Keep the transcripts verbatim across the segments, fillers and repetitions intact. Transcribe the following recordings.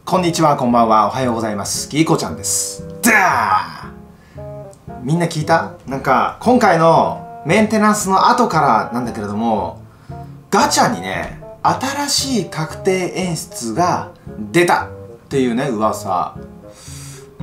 こんにちは、こんばんは、おはようございます。ギーコちゃんです。ダーみんな聞いた？なんか、今回のメンテナンスの後からなんだけれども、ガチャにね、新しい確定演出が出たっていうね、噂。うん。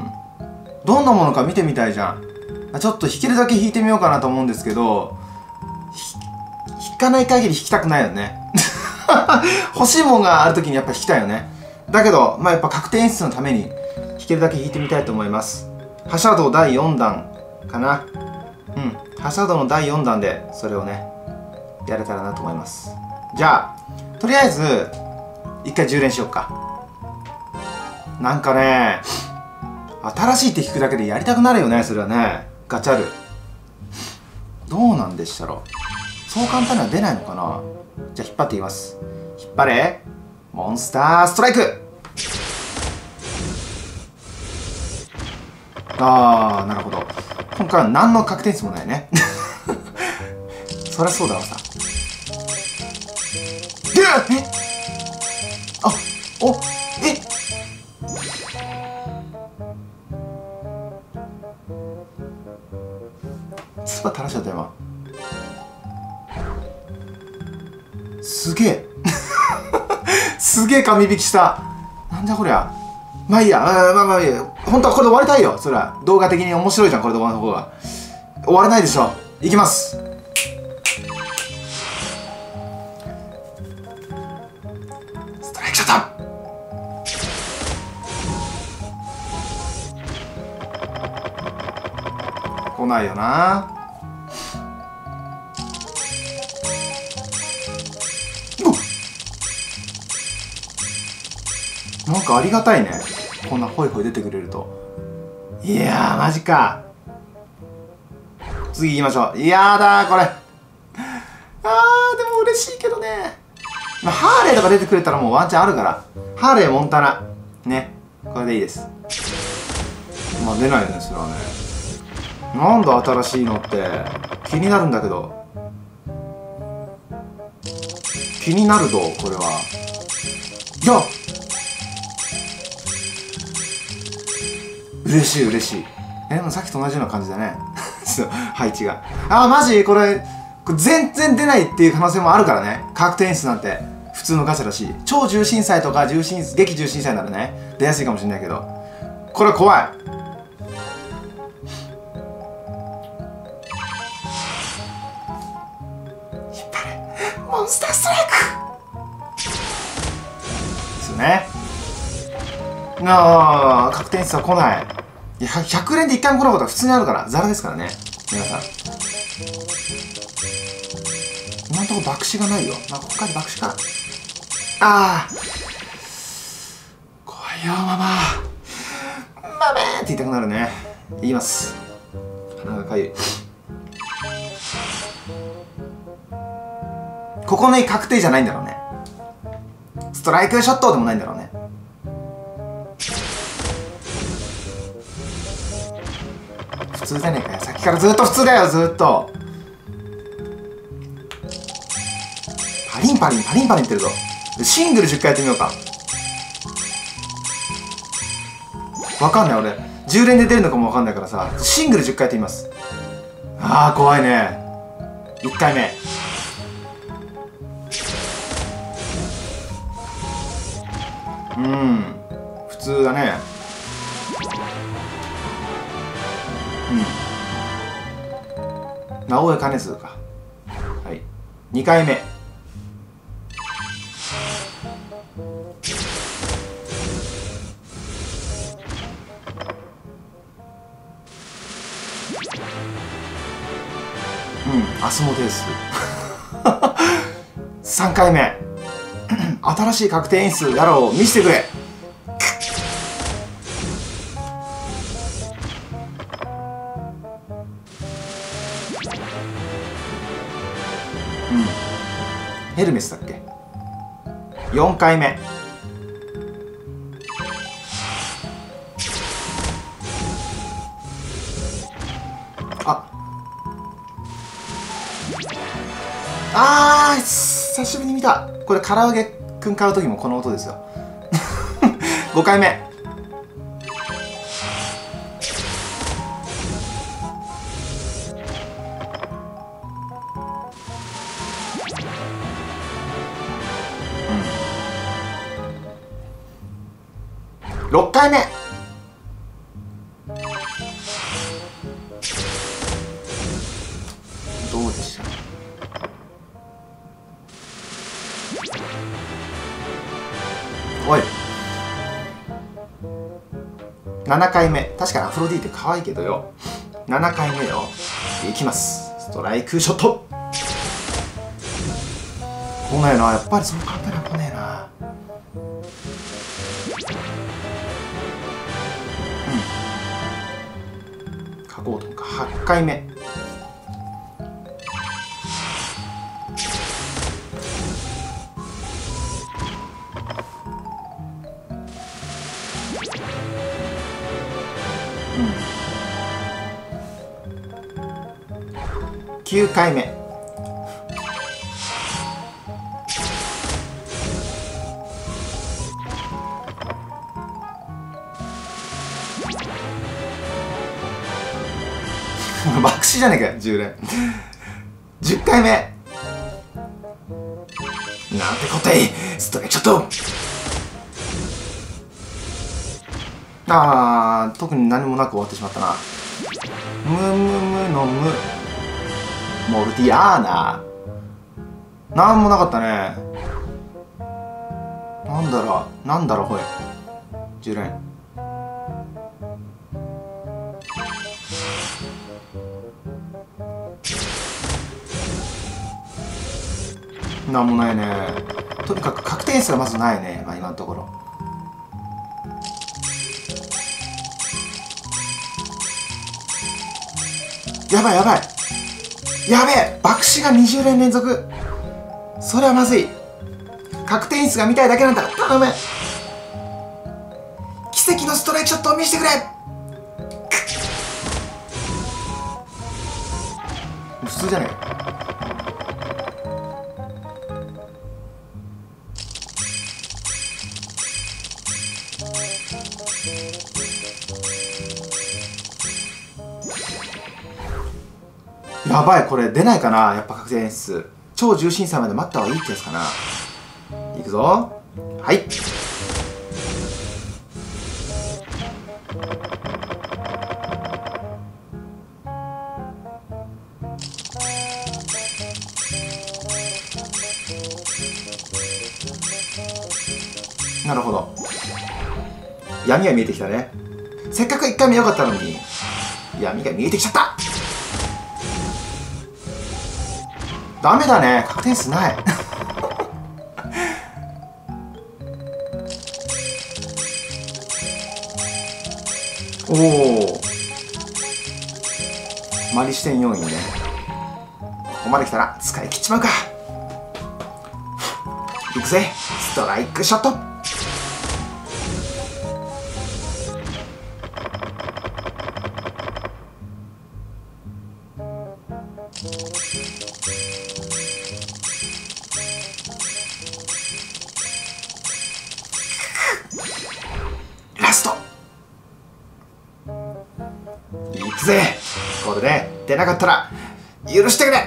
どんなものか見てみたいじゃん。ちょっと弾けるだけ弾いてみようかなと思うんですけど、弾かない限り弾きたくないよね。欲しいもんがある時にやっぱ弾きたいよね。だけど、まあやっぱ確定演出のために弾けるだけ弾いてみたいと思います。ハシャドウだいよんだんかな。うん。ハシャドウのだいよんだんでそれをね、やれたらなと思います。じゃあ、とりあえず、一回充電しようか。なんかね、新しいって弾くだけでやりたくなるよね、それはね。ガチャル。どうなんでしたろう。そう簡単には出ないのかな。じゃあ引っ張っていきます。引っ張れ。モンスターストライク。あー、なるほど。今回は何の確定数もないね。そりゃそうだわさ。でえあおえスパ垂らしちゃった今。すげえ。すげえ紙引きした。なんじゃこりゃ。まあいいや、あまあまあいいや。本当はこれで終わりたいよ。そりゃ動画的に面白いじゃん、これで終わる方が。終わらないでしょ。いきます。ストライクショット。来ないよな。なんかありがたいね。こんなホイホイ出てくれると。いやー、マジか。次行きましょう。いやだー、これ。あー、でも嬉しいけどね。まあ、ハーレーとか出てくれたらもうワンチャンあるから。ハーレー、モンタナ。ね。これでいいです。まあ出ないよね、それはね。なんだ新しいのって。気になるんだけど。気になるぞ、これは。いや嬉しい嬉しい。え、でもさっきと同じような感じだね。そう、配置が。あー、マジこれ、これ全然出ないっていう可能性もあるからね。確定演出なんて普通のガチャだし、超重心祭とか重心、激重心祭ならね、出やすいかもしれないけど、これは怖い。引っ張れ。モンスターストライクですよね。なあ、確定演出は来ない。いや、ひゃく連でいっかいも来なかったら普通にあるから、ザラですからね。皆さん。今んとこ爆死がないよ。まあ、ここから爆死か。ああ。怖いよ、ママ。マメーって言いたくなるね。言います。鼻がかゆい。ここね、確定じゃないんだろうね。ストライクショットでもないんだろうね。普通じゃねえかよ。さっきからずっと普通だよ、ずっと。パリンパリンパリンパリンってるぞ。シングルじゅっかいやってみようか。わかんない俺。じゅう連で出るのかもわかんないからさ、シングルじゅっかいやってみます。あー、怖いね。いっかいめ。うん、普通だね。うん。直江兼続か。はい。にかいめ。うん、アスモデウス。さんかいめ。新しい確定演出やろう。見せてくれ。うん。ヘルメスだっけ。よんかいめ。ああー、久しぶりに見た。これ唐揚げくん買う時もこの音ですよ。 ごかいめ。ろっかいめ。どうでした？おい、ななかいめ。確かにアフロディーテ可愛いけどよ。ななかいめよ。いきます。ストライクショット。来ないな、やっぱりそう簡単には来ねえな。うん、書こうとか。はちかいめ。きゅうかいめ。爆死じゃねえかよ、じゅうれん。じゅっかいめ。なんて答え、ストレートショット。あー、特に何もなく終わってしまったな。ムムムのムモルティアーナ。なんもなかったね。なんだろう、なんだろう、これ。じゅうれん。なんもないね。とにかく確定数がまずないね、まあ、今のところ。やばいやばいやべえ、爆死がにじゅうれん連続。それはまずい。確定数が見たいだけなんだ。頼む、奇跡のストライクショットを見せてくれ。普通じゃねえ。やばい、これ出ないかな。やっぱ確定演出超重心差まで待った方がいいってやつかな。いくぞ。はい、なるほど。闇が見えてきたね。せっかくいっかいめ良かったのに闇が見えてきちゃった。ダメだね、確定数ないおお、マリ視点よんいね。ここまで来たら使い切っちまうか。いくぜ、ストライクショット。ラストいくぜ。これで出なかったら許してくれ。は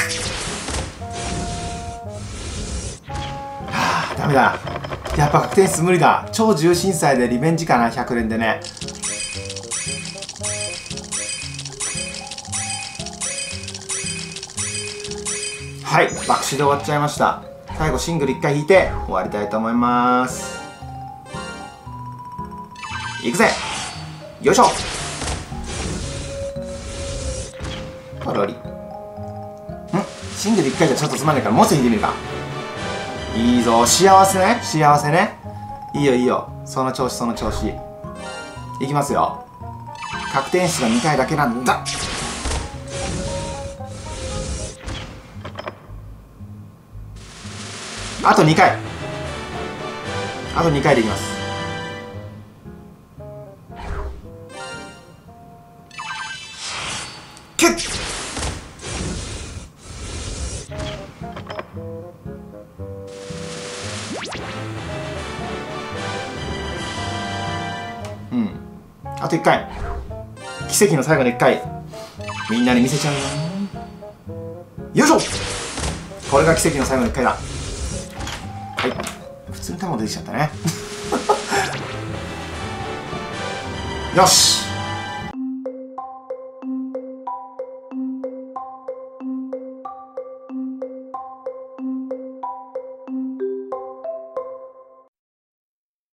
あ、ダメだ。やっぱ確定数無理だ。超重心差でリベンジかな、ひゃくれんでね。はい、爆死で終わっちゃいました。最後シングルいっかい引いて終わりたいと思います。いくぜ、よいしょ。ポロリ。ん、シングルいっかいじゃちょっとつまんないからもう一度引いてみるか。いいぞ、幸せね、幸せね。いいよいいよ、その調子その調子。いきますよ。確定演出が見たいだけなんだ。あとにかい、あとにかいでいきます。キュッ。 あといっかい。奇跡の最後のいっかい。みんなに見せちゃうよ。よいしょ。これが奇跡の最後のいっかいだ。はい。普通に卵出てきちゃったね。よし。